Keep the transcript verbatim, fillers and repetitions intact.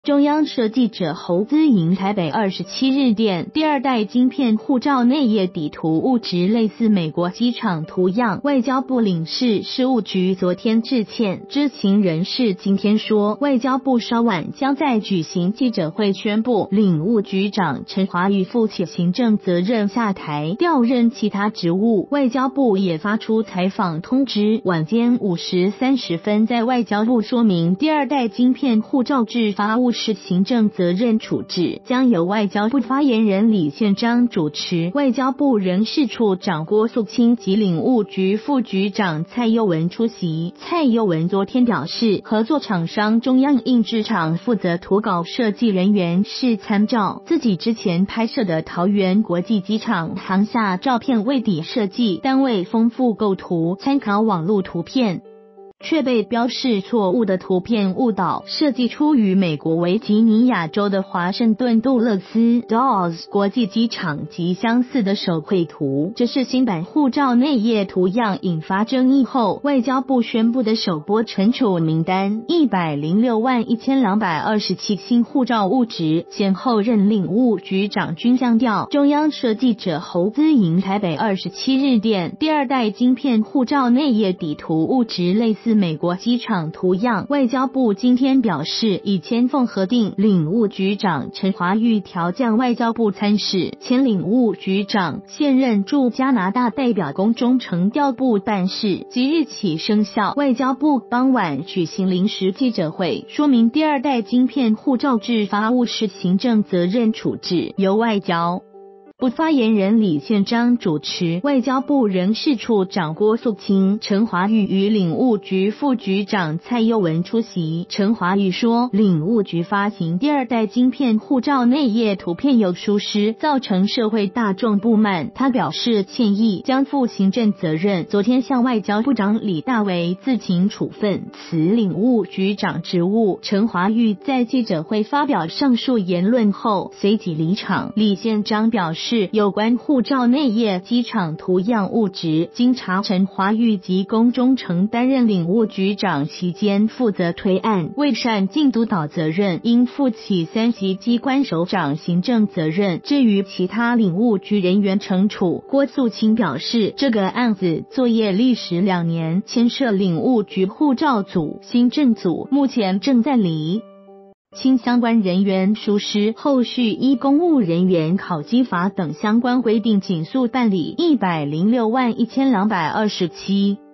中央社记者侯姿莹台北二十七日电，第二代晶片护照内页底图物质类似美国机场图样，外交部领事事务局昨天致歉，知情人士今天说，外交部稍晚将在举行记者会宣布，领务局长陈华宇负起行政责任下台，调任其他职务。外交部也发出采访通知，晚间五时三十分在外交部说明，第二代晶片护照制发物是行政责任处置，将由外交部发言人李宪章主持，外交部人事处长郭素清及领务局副局长蔡佑文出席。蔡佑文昨天表示，合作厂商中央印制厂负责图稿设计人员是参照自己之前拍摄的桃园国际机场航厦照片为底设计单位丰富构图，参考网络图片，却被标示错误的图片误导，设计出与美国维吉尼亚州的华盛顿杜勒斯 Dulles 国际机场极相似的手绘图。这是新版护照内页图样引发争议后，外交部宣布的首波惩处名单，一百零六万一千两百二十七新护照物质，先后任领务局长均降调。中央社记者侯姿莹台北二十七日电，第二代晶片护照内页底图物质类似美国机场图样，外交部今天表示，已签奉核定领务局长陈华宇调降外交部参事，前领务局长现任驻加拿大代表宫中成调部办事，即日起生效。外交部傍晚举行临时记者会，说明第二代晶片护照制发物是行政责任处置，由外交部发言人李宪章主持，外交部人事处长郭素清、陈华宇与领务局副局长蔡佑文出席。陈华宇说，领务局发行第二代晶片护照内页图片有疏失，造成社会大众不满，他表示歉意，将负行政责任。昨天向外交部长李大为自行处分辞领务局长职务。陈华宇在记者会发表上述言论后随即离场。李宪章表示，有关护照内页机场图样物质，经查陈华宇及宫中成担任领务局长期间负责推案，未善尽督导责任，应负起三级机关首长行政责任。至于其他领务局人员惩处，郭素清表示，这个案子作业历时两年，牵涉领务局护照组、行政组，目前正在厘清相关人员疏失，后续依公务人员考绩法等相关规定，紧速办理。一百零六万一千两百二十七